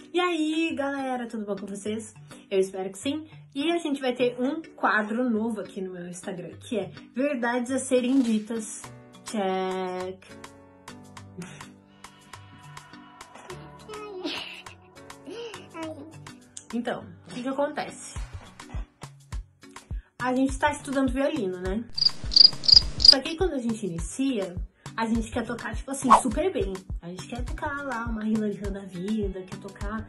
E aí, galera, tudo bom com vocês? Eu espero que sim. E a gente vai ter um quadro novo aqui no meu Instagram, que é Verdades a Serem Ditas. Check. Então, o que acontece? A gente tá estudando violino, né? Só que aí, quando a gente inicia, a gente quer tocar, tipo assim, super bem. A gente quer tocar lá uma Hilary Hahn da vida, quer tocar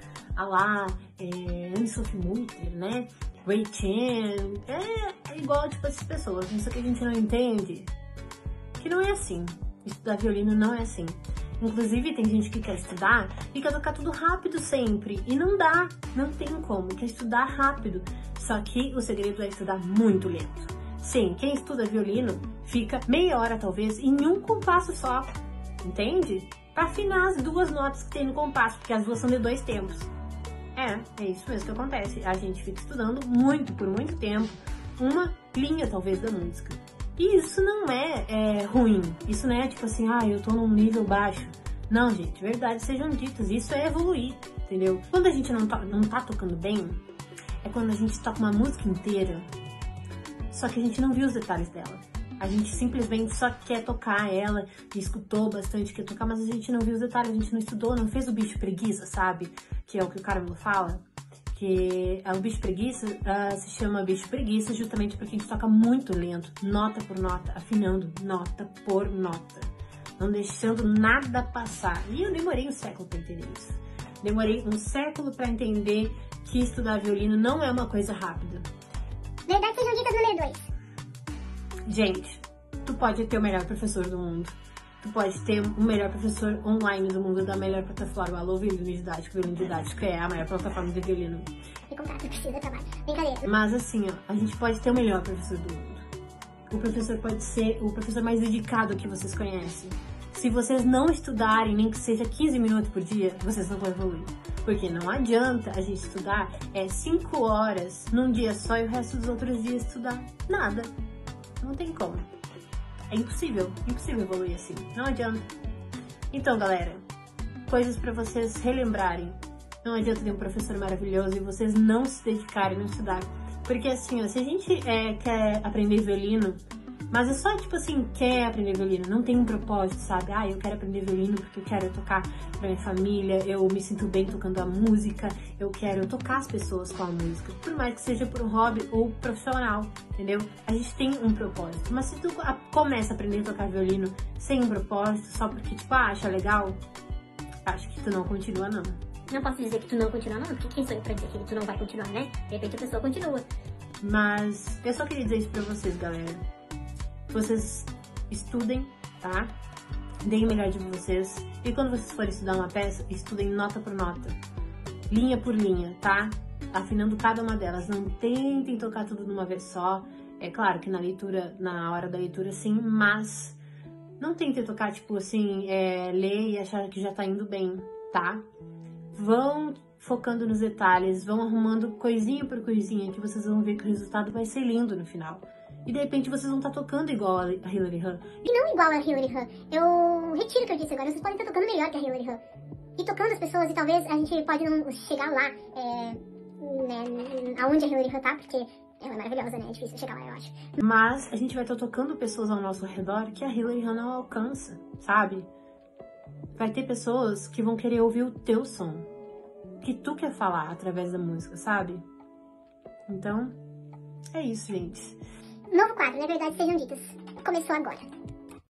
Anne-Sophie Mutter, né? Ray Chan. É igual, tipo, essas pessoas. Só que a gente não entende que não é assim. Estudar violino não é assim. Inclusive, tem gente que quer estudar e quer tocar tudo rápido sempre. E não dá, não tem como. Quer estudar rápido. Só que o segredo é estudar muito lento. Sim, quem estuda violino fica meia hora, talvez, em um compasso só. Entende? Pra afinar as duas notas que tem no compasso, porque as duas são de dois tempos. É isso mesmo que acontece. A gente fica estudando muito, por muito tempo, uma linha, talvez, da música. E isso não é ruim. Isso não é tipo assim, eu tô num nível baixo. Não, gente, verdades sejam ditas. Isso é evoluir, entendeu? Quando a gente não tá tocando bem, é quando a gente toca uma música inteira, só que a gente não viu os detalhes dela. A gente simplesmente só quer tocar ela, e escutou bastante, quer tocar, mas a gente não viu os detalhes, a gente não estudou, não fez o bicho preguiça, sabe? Que é o que o Caramba fala. Que o bicho preguiça se chama bicho preguiça justamente porque a gente toca muito lento, nota por nota, afinando nota por nota, não deixando nada passar. E eu demorei um século para entender isso. Demorei um século para entender que estudar violino não é uma coisa rápida. Verdades sejam ditas número 2. Gente, tu pode ter o melhor professor do mundo. Tu pode ter o melhor professor online do mundo da melhor plataforma. Alô, Violino Didático, Violino Didático é a maior plataforma de violino. Me contrata, precisa trabalho. Brincadeira. Mas assim, a gente pode ter o melhor professor do mundo. O professor pode ser o professor mais dedicado que vocês conhecem. Se vocês não estudarem, nem que seja 15 minutos por dia, vocês não vão evoluir. Porque não adianta a gente estudar 5 horas num dia só e o resto dos outros dias estudar nada. Não tem como. É impossível evoluir assim. Não adianta. Então, galera, coisas pra vocês relembrarem. Não adianta ter um professor maravilhoso e vocês não se dedicarem, não estudar. Porque assim, se a gente quer aprender violino, mas é só, tipo assim, quer aprender violino, não tem um propósito, sabe? Eu quero aprender violino porque eu quero tocar pra minha família, eu me sinto bem tocando a música, eu quero tocar as pessoas com a música, por mais que seja por um hobby ou profissional, entendeu? A gente tem um propósito, mas se tu começa a aprender a tocar violino sem um propósito, só porque, tipo, acha legal, acho que tu não continua, não. Não posso dizer que tu não continua, não, porque quem sou eu pra dizer que tu não vai continuar, né? De repente a pessoa continua. Mas eu só queria dizer isso pra vocês, galera. Vocês estudem, tá? Deem o melhor de vocês. E quando vocês forem estudar uma peça, estudem nota por nota, linha por linha, tá? Afinando cada uma delas. Não tentem tocar tudo de uma vez só. É claro que na hora da leitura, sim, mas não tentem tocar, tipo assim, ler e achar que já tá indo bem, tá? Vão focando nos detalhes, vão arrumando coisinha por coisinha, que vocês vão ver que o resultado vai ser lindo no final. E de repente vocês vão estar tocando igual a Hilary Hahn. E não igual a Hilary Hahn. Eu retiro o que eu disse agora. Vocês podem estar tocando melhor que a Hilary Hahn. E tocando as pessoas, e talvez a gente pode não chegar lá, aonde a Hilary Hahn tá, porque ela é maravilhosa, né? É difícil chegar lá, eu acho. Mas a gente vai estar tocando pessoas ao nosso redor que a Hilary Hahn não alcança, sabe? Vai ter pessoas que vão querer ouvir o teu som, que tu quer falar através da música, sabe? Então, é isso, gente. Novo quadro, na verdade, sejam ditas. Começou agora.